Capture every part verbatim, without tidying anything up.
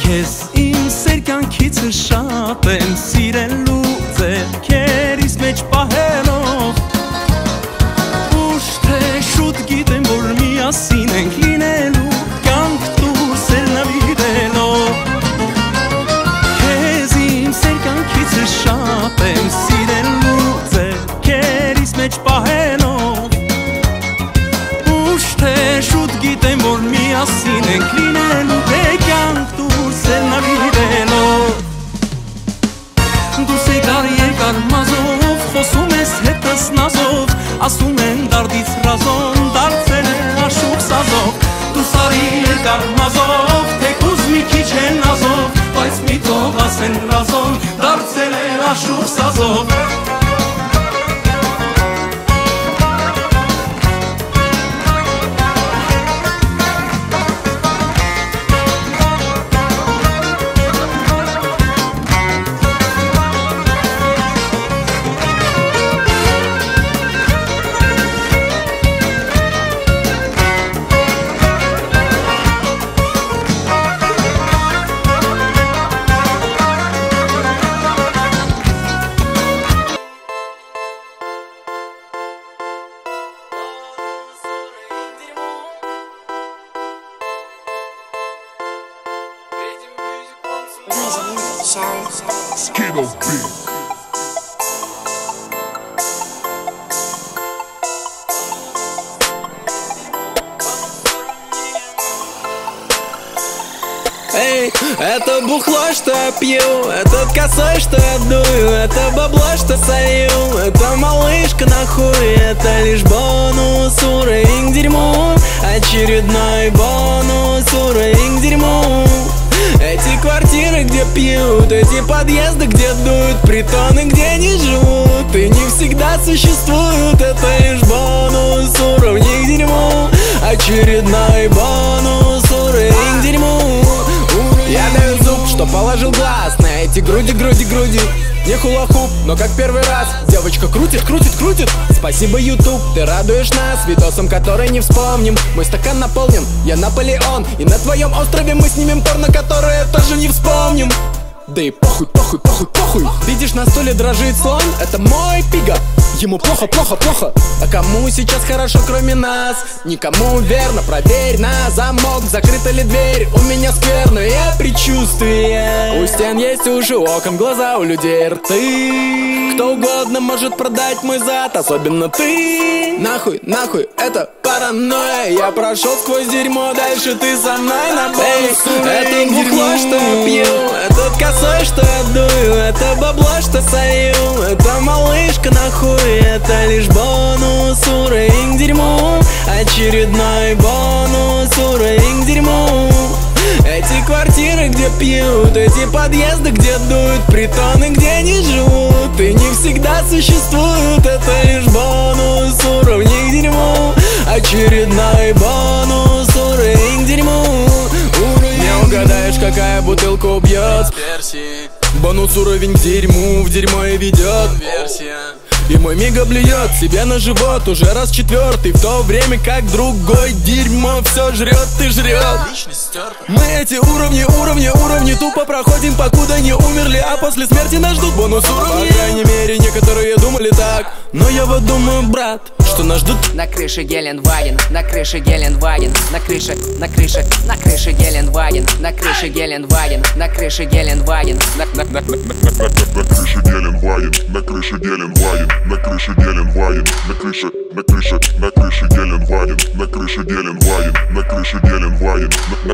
Քեզ իմ սերկանքիցը շատ եմ սիրելու ձեռքերիս մեջ պահելով Ուշ թե շուտ գիտեմ որ միասին ենք լինելու կյանք դուրս էլ նվիրելով Քեզ իմ սերկանքիցը շատ եմ սիրելու ձեռքերիս մեջ պահելով Ուշ թե շուտ գիտեմ որ միասին ենք լինելու կյանք դուրս էլ նվիրելով Դուրս եկար երկար մազով խոսում ես հետս նազով ասում են դարդից ռազոն դարձել է աշուկ սազով Դուրս արի երկար մազով թեկուզ մի քիչ է նազով բայց մի թող ասեն ռազոն դարձել է աշուկ սազով Skido Beat. Эй, это бухло, что я пью, этот косой, что я дую, это бабло, что солью, это малышка нахуй, это лишь бонус, уровень к дерьму, очередной бонус, уровень к дерьму. Эти квартиры, где пьют, эти подъезды, где дуют, притоны, где не живут и не всегда существуют, это лишь бонус, уровень к дерьму, очередной бонус, уровень к дерьму. Я даю зуб, что положил глаз на эти груди, груди, груди. Не хула-хуп, но как первый раз девочка крутит, крутит, крутит. Спасибо, YouTube, ты радуешь нас видосом, который не вспомним. Мой стакан наполнен, я Наполеон, и на твоем острове мы снимем порно, которое тоже не вспомним. Да и похуй, похуй, похуй, похуй. Видишь, на стуле дрожит слон, это мой пига. Ему плохо, плохо, плохо. А кому сейчас хорошо, кроме нас? Никому верно, проверь на замок, закрыта ли дверь. У меня скверное предчувствие. У стен есть уши, у окон глаза, у людей рты. Кто угодно может продать мой зад, особенно ты. Нахуй, нахуй, это паранойя. Я прошел сквозь дерьмо, дальше ты со мной на бонус. Это бухло, что я пью, этот косой, что я дую, это бабло, что солью, это малышка нахуй. Это лишь бонус, уровень к дерьму, очередной бонус, уровень к дерьму. Эти квартиры, где пьют, эти подъезды, где дуют, притоны, где не живут и не всегда существуют, это лишь бонус, уровень к дерьму, очередной бонус, уровень к дерьму. Не угадаешь, какая бутылка убьет. Бонус, уровень к дерьму, в дерьмо и ведет. И мой мига блюет себе на живот уже раз четвертый, в то время как другой дерьмо все жрет и жрет. Мы эти уровни, уровни, уровни тупо проходим, покуда не умерли, а после смерти нас ждут бонус уровни. По крайней мере, некоторые думали так, но я вот думаю, брат, что нас ждут. На крыше Геленваген, на крыше Геленваген, на крыше, на крыше, на крыше Геленваген, на крыше Геленваген, на крыше Геленваген, на на на На крыше Геленваген, на крыше Геленваген, на крыше Геленваген, на крыше, на крыше, на крыше Геленваген, на крыше Геленваген, на крыше Геленваген.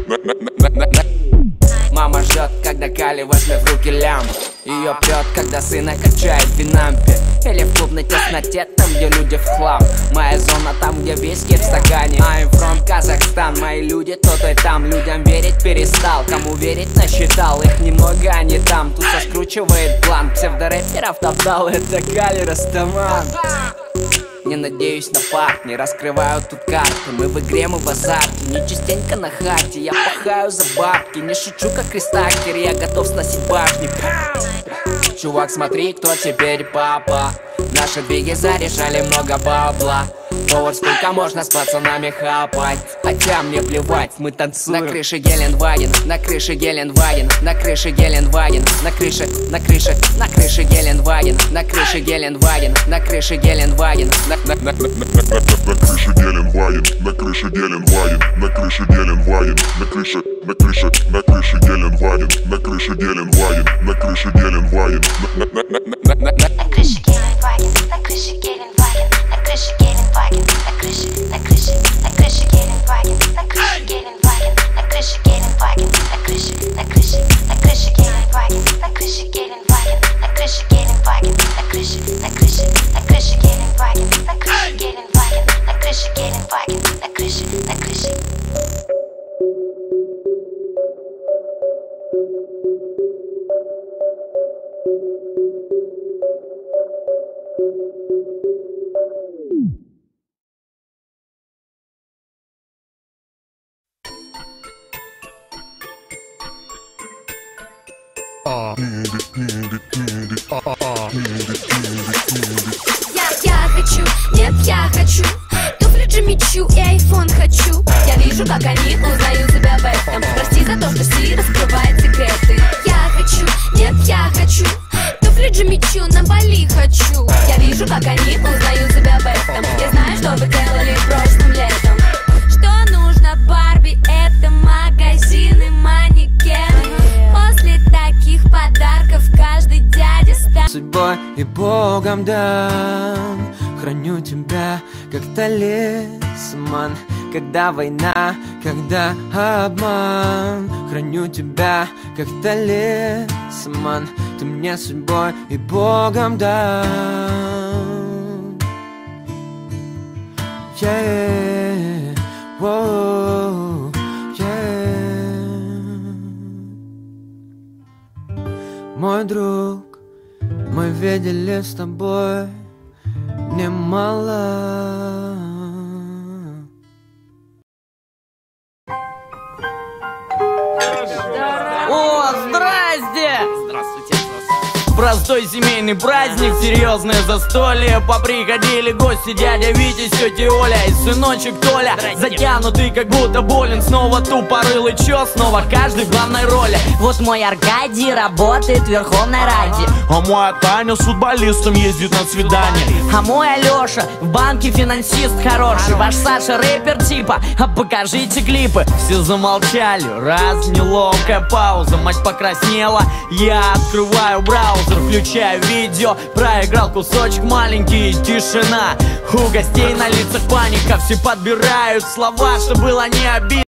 Мама ждет, когда Кали возьмет в руки лямб. Ее прет, когда сына качает в винампе. Или в клубной тесноте, там где люди в хлам. Моя зона там, где виски в стакане. I'm from Казахстан, мои люди тут и там. Людям верить перестал, кому верить насчитал. Их немного, они там, туса скручивает план. Псевдорэперов топтал, это Кали Растаман. Не надеюсь на факт, не раскрываю тут карты. Мы в игре, мы в азарте, не частенько на хате. Я пахаю за бабки, не шучу как Кристакер. Я готов сносить башни. Чувак, смотри, кто теперь папа. Наши двиги заряжали много бабла. Повар, сколько можно с пацанами хапать? Хотя мне плевать, мы танцуем. На крыше Геленваген, на крыше Геленваген, на крыше Геленваген, на крыше, на крыше, на крыше Геленваген, на крыше Геленваген, на крыше Геленваген, на на на На крыше Геленваген, на крыше Геленваген, на крыше Геленваген, на крыше, на крыше, на крыше Геленваген, на крыше Геленваген, на крыше Геленваген, на на на на на На крыше Геленваген, на крыше Геленваген, на крыше Геленваген, на крыше, на крыше, на крыше Геленваген, на крыше Геленваген, на крыше Геленваген, на крыше, на крыше, на крыше Геленваген, на крыше Геленваген, на крыше Геленваген, на крыше, на крыше, на крыше Геленваген, на крыше Геленваген, на крыше Геленваген, на крыше, на крыше. Я, я хочу, нет, я хочу туфли Джимми Чу и айфон хочу. Я вижу, как они узнают себя в этом. Прости за то, что Си раскрывает секреты. Я хочу, нет, я хочу туфли Джимми Чу на Бали хочу. Я вижу, как они узнают себя в этом. Я знаю, что вы делали прошлым летом. Что нужно Барби? Это магазины, манекены. После таких подарков каждый дядя станет Судьбой и Богом дам, храню тебя, как талисман. Когда война, когда обман, храню тебя, как талисман. Ты мне судьбой и Богом дам. Yeah, whoa, yeah. Мой друг, мы видели с тобой немало. О, здрасте! Здравствуйте. Простой семейный праздник, серьезное застолье. Поприходили гости, дядя Витя, тетя Оля и сыночек Толя. Затянутый, как будто болен, снова тупорылый. Чё, снова каждый в главной роли. Вот мой Аркадий работает верхом на раде. А моя Таня с футболистом ездит на свидание. А мой Алёша в банке финансист хороший. Ваш Саша рэпер типа, а покажите клипы. Все замолчали, раз, неловкая пауза. Мать покраснела, я открываю браузер, включаю видео. Проиграл кусочек маленький, тишина. У гостей на лицах паника, все подбирают слова, что было не обидно.